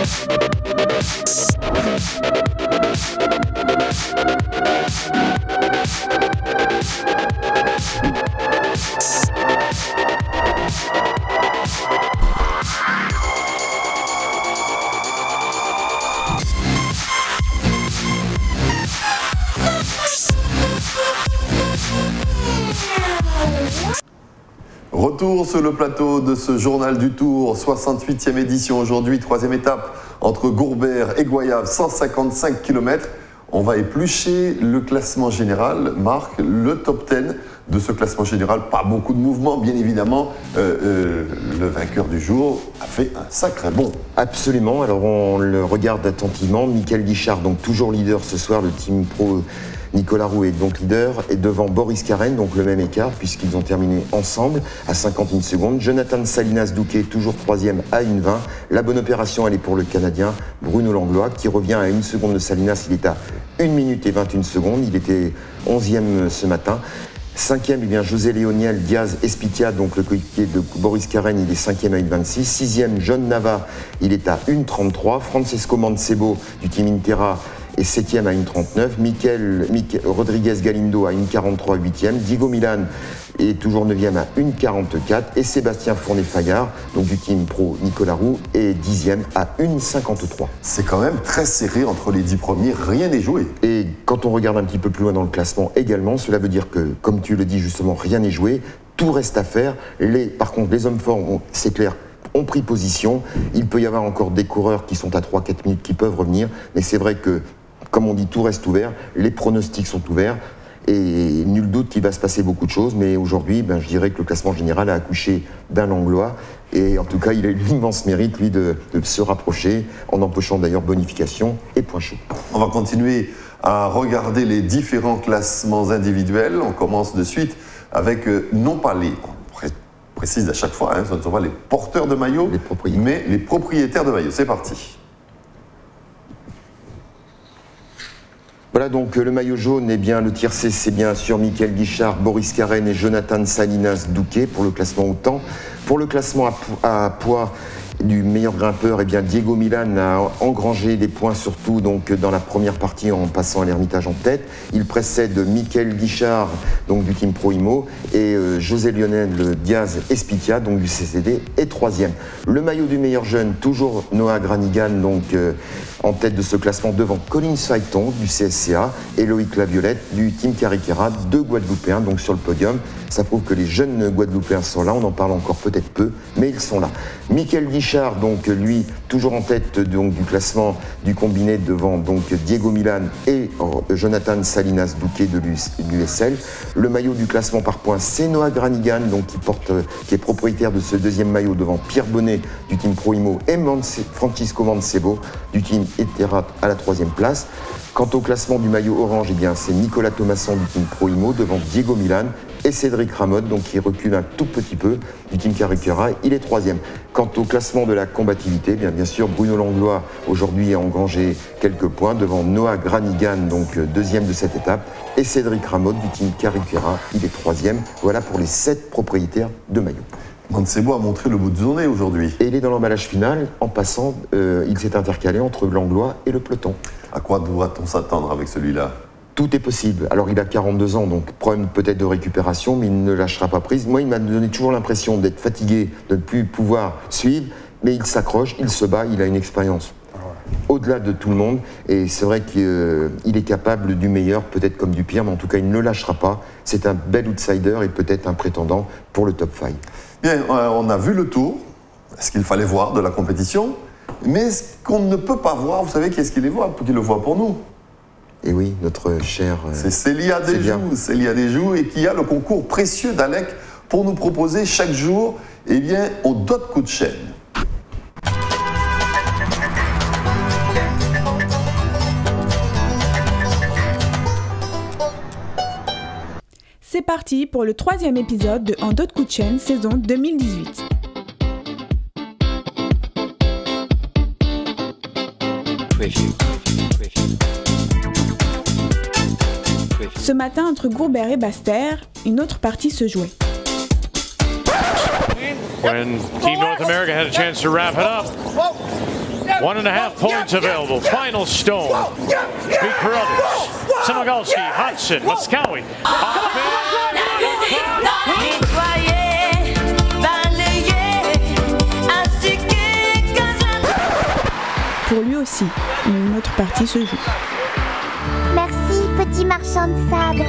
Retour sur le plateau de ce journal du Tour, 68e édition aujourd'hui, troisième étape entre Gourbert et Goyave, 155 km. On va éplucher le classement général, Marc, le top 10 de ce classement général. Pas beaucoup de mouvements, bien évidemment. Le vainqueur du jour a fait un sacré bond. Absolument, alors on le regarde attentivement. Michael Guichard, donc toujours leader ce soir, le team pro Nicolas Roux est donc leader, et devant Boris Karen, donc le même écart, puisqu'ils ont terminé ensemble à 51 secondes. Jonathan Salinas-Douquet, toujours troisième à 1,20. La bonne opération, elle est pour le Canadien Bruno Langlois, qui revient à 1 seconde de Salinas. Il est à 1 minute et 21 secondes. Il était 11e ce matin. Cinquième, eh bien, José Léoniel Diaz Espitia, donc le coéquipier de Boris Karen, il est cinquième à 1,26. Sixième, John Nava, il est à 1,33. Francesco Mancebo du team Intera est 7e à 1,39. Rodriguez Galindo à 1,43, 8e. Diego Milan est toujours 9e à 1,44. Et Sébastien Fournet-Fayard, donc du team pro Nicolas Roux, est 10e à 1,53. C'est quand même très serré entre les 10 premiers, rien n'est joué. Et quand on regarde un petit peu plus loin dans le classement également, cela veut dire que, comme tu le dis justement, rien n'est joué, tout reste à faire. Par contre, les hommes forts, c'est clair, ont pris position. Il peut y avoir encore des coureurs qui sont à 3-4 minutes qui peuvent revenir, mais c'est vrai que, comme on dit, tout reste ouvert, les pronostics sont ouverts, et nul doute qu'il va se passer beaucoup de choses, mais aujourd'hui, je dirais que le classement général a accouché d'un Langlois, et en tout cas, il a eu l'immense mérite, lui, de se rapprocher, en empochant d'ailleurs bonification et points chauds. On va continuer à regarder les différents classements individuels. On commence de suite avec, non pas les... précise à chaque fois, ce ne sont pas les porteurs de maillot, mais les propriétaires de maillot. C'est parti. Voilà, donc le maillot jaune, le tiercé, c'est bien sûr Michael Guichard, Boris Karen et Jonathan Salinas-Douquet pour le classement au temps. Pour le classement à poids du meilleur grimpeur, Diego Milan a engrangé des points surtout donc dans la première partie en passant à l'Ermitage en tête. Il précède Michael Guichard donc du team Pro Imo et José Lionel Diaz Espitia donc du CCD est troisième. Le maillot du meilleur jeune, toujours Noah Granigan donc en tête de ce classement devant Colin Saiton du CSCA et Loïc Laviolette du team Cariquera, deux Guadeloupéens donc sur le podium. Ça prouve que les jeunes Guadeloupéens sont là, on en parle encore peut-être peu, mais ils sont là. Michael Guichard, donc lui, toujours en tête donc, du classement du combiné devant donc Diego Milan et Jonathan Salinas-Douquet de l'USL. Le maillot du classement par points, c'est Noah Granigan, donc qui est propriétaire de ce deuxième maillot devant Pierre Bonnet du team Pro Imo et Francisco Mancebo du team Eterat à la troisième place. Quant au classement du maillot orange, c'est Nicolas Thomasson du team Pro Imo devant Diego Milan et Cédric Ramotte, donc qui recule un tout petit peu du team Cariquera, il est troisième. Quant au classement de la combativité, bien sûr, Bruno Langlois aujourd'hui a engrangé quelques points devant Noah Granigan, donc deuxième de cette étape, et Cédric Ramotte du team Cariquera, il est troisième. Voilà pour les 7 propriétaires de maillots. Mancebo a montré le bout de journée aujourd'hui. Et il est dans l'emballage final, en passant, il s'est intercalé entre Langlois et le peloton. À quoi doit-on s'attendre avec celui-là ? Tout est possible. Alors il a 42 ans, donc problème peut-être de récupération, mais il ne lâchera pas prise. Moi, il m'a donné toujours l'impression d'être fatigué, de ne plus pouvoir suivre, mais il s'accroche, il se bat, il a une expérience au-delà de tout le monde, et c'est vrai qu'il est capable du meilleur, peut-être comme du pire, mais en tout cas il ne lâchera pas. C'est un bel outsider et peut-être un prétendant pour le top 5. Bien, on a vu le tour, ce qu'il fallait voir de la compétition, mais ce qu'on ne peut pas voir, vous savez qui est-ce qui les voit, qui le voit pour nous? Et oui, notre cher... c'est Célia Desjous, et qui a le concours précieux d'Alec pour nous proposer chaque jour, au d'autres coups de chaîne. C'est parti pour le 3e épisode de En d'autres coups de chaîne, saison 2018. Ce matin, entre Gourbert et Basse-Terre, une autre partie se jouait. When Team North America had a chance to wrap it up. 1.5 points available. Final stone. Speak for others. Simogalski, Hudson, Moskowy. Pour lui aussi, une autre partie se joue. Merci, petit marchand de sable.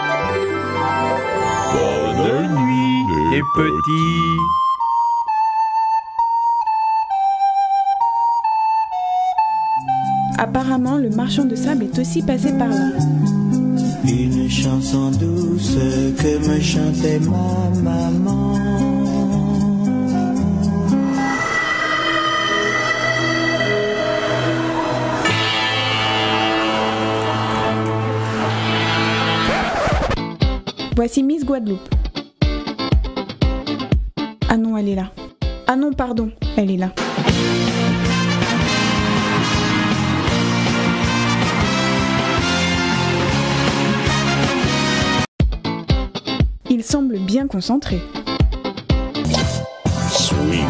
Bonne nuit, les petits. Apparemment, le marchand de sable est aussi passé par là. Une chanson douce que me chantait ma maman. Voici Miss Guadeloupe. Ah non, elle est là. Ah non, pardon, elle est là. Il semble bien concentré. Sweet.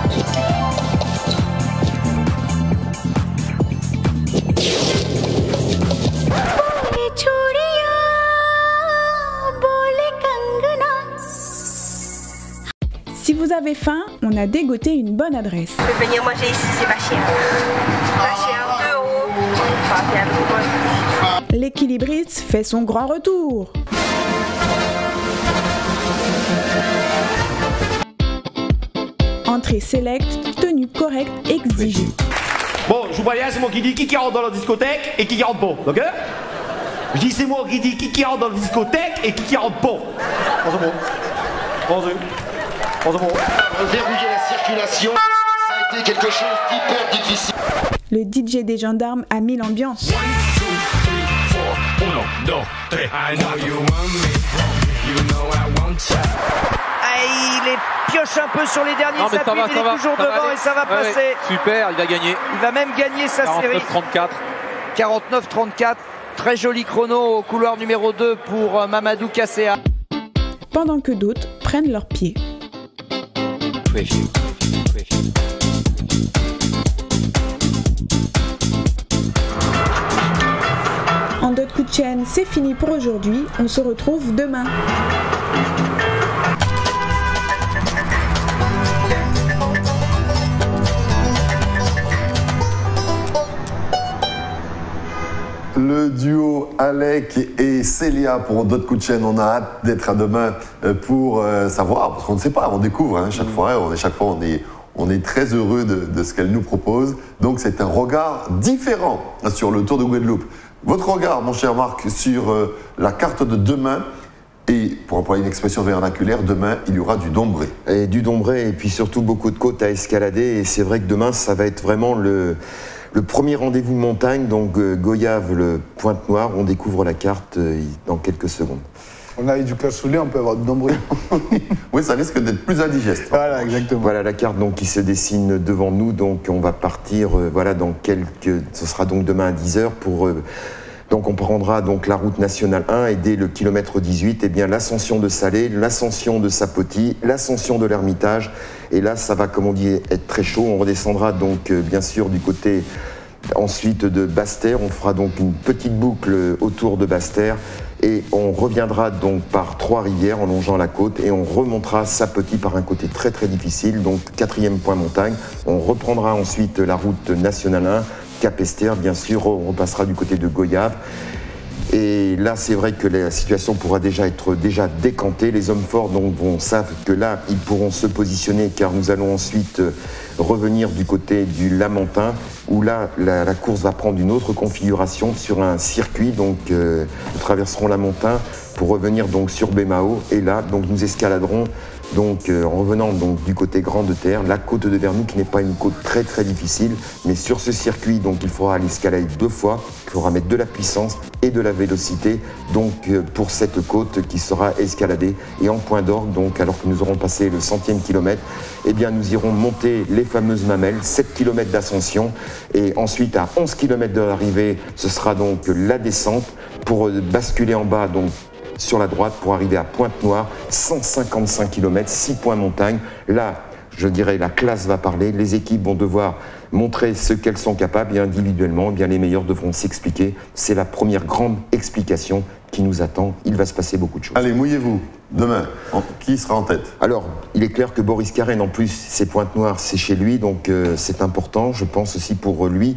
Si vous avez faim, on a dégoté une bonne adresse. Je vais venir manger ici, c'est pas cher. Pas cher, 2 €. L'équilibriste fait son grand retour. Entrée select, tenue correcte exigée. Bon, je vous préviens, c'est moi qui dis qui rentre dans la discothèque et qui rentre pas, d'accord? Je dis c'est moi qui dis qui rentre dans la discothèque et qui rentre pas. Verrouiller la circulation, ça a été quelque chose d'hyper difficile. Le DJ des gendarmes a mis l'ambiance. Il les pioche un peu sur les derniers appuis, il est toujours devant et ça va passer. Super, il va gagner. Il va même gagner sa série. 49-34. Très joli chrono au couloir numéro 2 pour Mamadou Kassea. Pendant que d'autres prennent leurs pieds. En d'autres coups de chaîne, c'est fini pour aujourd'hui. On se retrouve demain. Le duo Alec et Célia pour d'autres coups de chaîne. On a hâte d'être à demain pour savoir, parce qu'on ne sait pas, on découvre chaque fois. On est très heureux de ce qu'elle nous propose. Donc c'est un regard différent sur le Tour de Guadeloupe. Votre regard, mon cher Marc, sur la carte de demain. Et pour employer une expression vernaculaire, demain, il y aura du Dombré. Et du Dombré, et puis surtout beaucoup de côtes à escalader. Et c'est vrai que demain, ça va être vraiment le premier rendez-vous montagne. Donc Goyave, le Pointe-Noire, on découvre la carte dans quelques secondes. On a eu du cassoulet, on peut avoir du Dombré. Oui, ça risque d'être plus indigeste. Voilà, exactement. Voilà la carte donc, qui se dessine devant nous. Donc on va partir voilà, dans ce sera donc demain à 10 h pour... donc on prendra donc la route nationale 1 et dès le kilomètre 18, eh bien l'ascension de Salé, l'ascension de Sapoti, l'ascension de l'Ermitage. Et là, ça va, comme on dit, être très chaud. On redescendra donc bien sûr du côté ensuite de Basse-Terre. On fera donc une petite boucle autour de Basse-Terre. Et on reviendra donc par Trois-Rivières en longeant la côte et on remontera Sapoti par un côté très très difficile, donc 4e point montagne. On reprendra ensuite la route nationale 1, Cap-Esther, bien sûr, on repassera du côté de Goyave. Et là, c'est vrai que la situation pourra déjà être décantée. Les hommes forts donc, savent que là, ils pourront se positionner car nous allons ensuite revenir du côté du Lamentin où là, la course va prendre une autre configuration sur un circuit. Donc, nous traverserons Lamentin pour revenir donc sur Bémao. Et là, donc, nous escaladerons donc, en revenant donc, du côté Grande Terre, la côte de Vernou qui n'est pas une côte très très difficile, mais sur ce circuit, donc, il faudra l'escalader 2 fois, il faudra mettre de la puissance et de la vélocité donc, pour cette côte qui sera escaladée. Et en point d'orgue, donc, alors que nous aurons passé le 100e kilomètre, eh bien, nous irons monter les fameuses mamelles, 7 km d'ascension, et ensuite à 11 km de l'arrivée, ce sera donc la descente pour basculer en bas, donc, sur la droite pour arriver à Pointe-Noire, 155 km, 6 points montagne. Là, je dirais, la classe va parler. Les équipes vont devoir montrer ce qu'elles sont capables et individuellement, eh bien, les meilleurs devront s'expliquer. C'est la première grande explication qui nous attend. Il va se passer beaucoup de choses. Allez, mouillez-vous. Demain, qui sera en tête? Alors, il est clair que Boris Karen, en plus, ses pointes noires, c'est chez lui, donc c'est important, je pense aussi pour lui.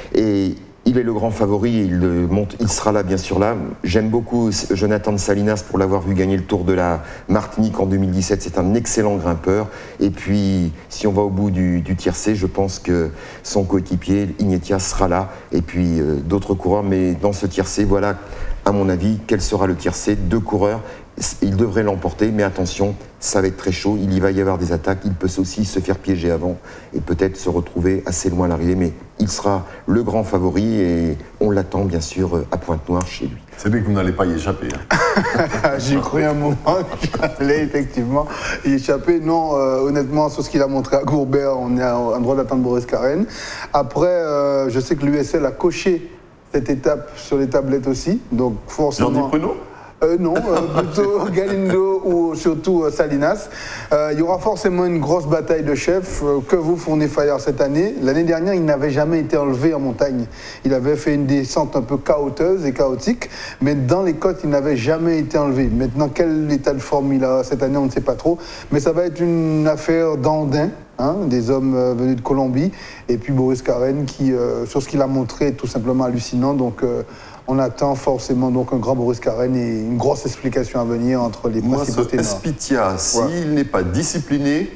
Et il est le grand favori, il sera là, bien sûr là. J'aime beaucoup Jonathan Salinas pour l'avoir vu gagner le Tour de la Martinique en 2017. C'est un excellent grimpeur. Et puis, si on va au bout du tiercé, je pense que son coéquipier, Ignetia, sera là. Et puis, d'autres coureurs. Mais dans ce tiercé, voilà, à mon avis, quel sera le tiercé? 2 coureurs. Il devrait l'emporter, mais attention, ça va être très chaud, il va y avoir des attaques, il peut aussi se faire piéger avant et peut-être se retrouver assez loin à l'arrivée, mais il sera le grand favori et on l'attend bien sûr à Pointe-Noire chez lui. C'est bien que vous n'allez pas y échapper. Hein. J'ai cru un moment qu'il allait effectivement y échapper. Non, honnêtement, sur ce qu'il a montré à Gourbert, on est en droit d'attendre Boris Karen. Après, je sais que l'USL a coché cette étape sur les tablettes aussi, donc forcément... Jean-Di Pruneau? Non, plutôt Galindo ou surtout Salinas. Il y aura forcément une grosse bataille de chefs. Que vous fournez Fayard cette année? L'année dernière, il n'avait jamais été enlevé en montagne. Il avait fait une descente un peu chaoteuse et chaotique, mais dans les côtes, il n'avait jamais été enlevé. Maintenant, quel état de forme il a cette année, on ne sait pas trop. Mais ça va être une affaire d'Andin. Hein, des hommes venus de Colombie, et puis Boris Karen qui, sur ce qu'il a montré, est tout simplement hallucinant. Donc on attend forcément donc un grand Boris Karen et une grosse explication à venir entre les principaux ténors. Espitia, s'il n'est pas discipliné,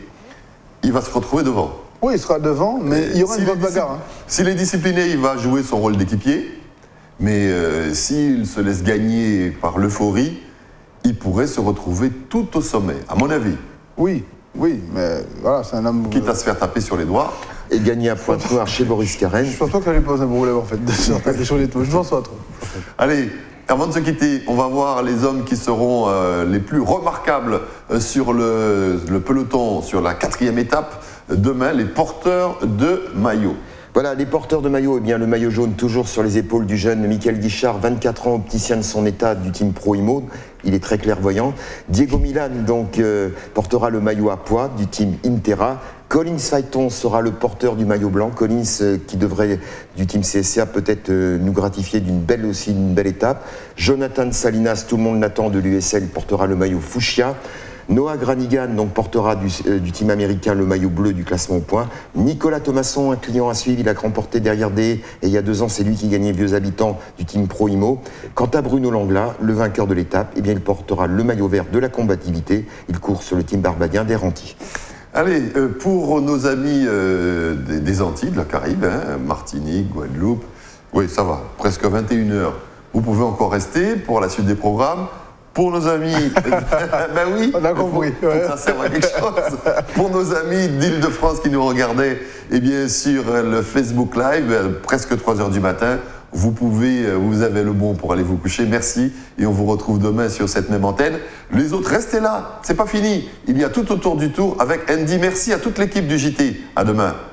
il va se retrouver devant. Oui, il sera devant, mais il y aura une bonne bagarre. Hein. S'il est discipliné, il va jouer son rôle d'équipier, mais s'il se laisse gagner par l'euphorie, il pourrait se retrouver tout au sommet, à mon avis. Oui. Oui, mais voilà, c'est un homme... Quitte à se faire taper sur les doigts. Et gagner à Pointe-Noire chez Boris Karen. Je pense pas que ça lui pose un problème, en fait, de se faire taper sur les touches. Je pense pas trop. Allez, avant de se quitter, on va voir les hommes qui seront les plus remarquables sur le peloton, sur la 4e étape. Demain, les porteurs de maillot. Voilà, les porteurs de maillot, eh bien, le maillot jaune toujours sur les épaules du jeune Michael Guichard, 24 ans, opticien de son état du team Pro Immo. Il est très clairvoyant. Diego Milan, donc, portera le maillot à poids du team Intera. Collins Phaeton sera le porteur du maillot blanc. Collins qui devrait, du team CSCA, peut-être nous gratifier d'une belle étape. Jonathan Salinas, tout le monde l'attend de l'USL, portera le maillot Fuchsia. Noah Granigan donc, portera du team américain le maillot bleu du classement au point. Nicolas Thomasson, un client à suivre, il a remporté derrière des... Et il y a 2 ans, c'est lui qui gagnait Vieux Habitants du team Pro Immo. Quant à Bruno Langla, le vainqueur de l'étape, eh bien, il portera le maillot vert de la combativité. Il court sur le team barbadien des Rantis. Allez, pour nos amis des Antilles, de la Caraïbe, hein, Martinique, Guadeloupe, oui, ça va, presque 21h. Vous pouvez encore rester pour la suite des programmes. Pour nos amis, ben oui, on a compris. Faut que ça serve à quelque chose. Pour nos amis d'Île-de-France qui nous regardaient, eh bien sur le Facebook Live, presque 3h du matin, vous avez le bon pour aller vous coucher. Merci et on vous retrouve demain sur cette même antenne. Les autres, restez là, c'est pas fini. Il y a tout autour du tour avec Andy. Merci à toute l'équipe du JT. À demain.